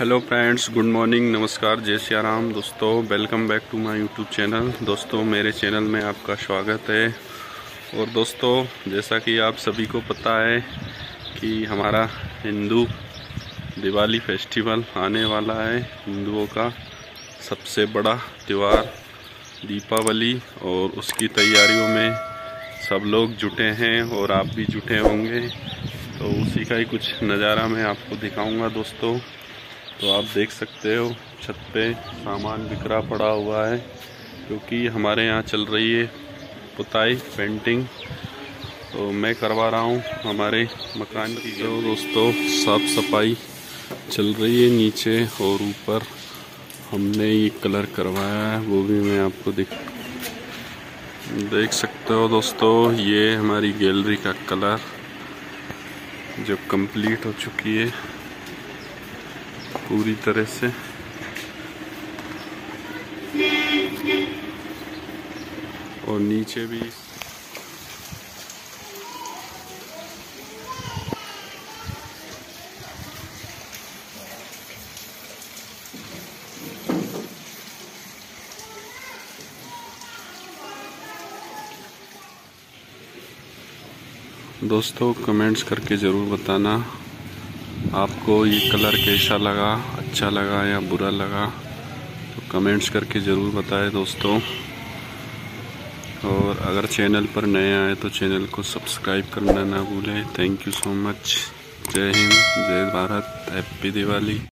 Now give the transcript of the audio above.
Hello friends, good morning, नमस्कार, जय सिया राम। दोस्तों welcome back to my YouTube channel. दोस्तों मेरे चैनल में आपका स्वागत है। और दोस्तों जैसा कि आप सभी को पता है कि हमारा हिंदू दिवाली फेस्टिवल आने वाला है। हिंदुओं का सबसे बड़ा त्यौहार दीपावली, और उसकी तैयारियों में सब लोग जुटे हैं और आप भी जुटे होंगे। तो उसी का ही कुछ नज़ारा मैं आपको दिखाऊंगा दोस्तों। तो आप देख सकते हो छत पे सामान बिखरा पड़ा हुआ है, क्योंकि हमारे यहाँ चल रही है पुताई पेंटिंग। तो मैं करवा रहा हूँ हमारे मकान की। जो दोस्तों साफ सफाई चल रही है नीचे और ऊपर हमने ये कलर करवाया है, वो भी मैं आपको देख सकते हो दोस्तों। ये हमारी गैलरी का कलर जो कंप्लीट हो चुकी है पूरी तरह से। और नीचे भी दोस्तों कमेंट्स करके ज़रूर बताना आपको ये कलर कैसा लगा, अच्छा लगा या बुरा लगा। तो कमेंट्स करके ज़रूर बताएं दोस्तों। और अगर चैनल पर नए आए तो चैनल को सब्सक्राइब करना ना भूलें। Thank you so much. जय हिंद, जय भारत, हैप्पी दिवाली।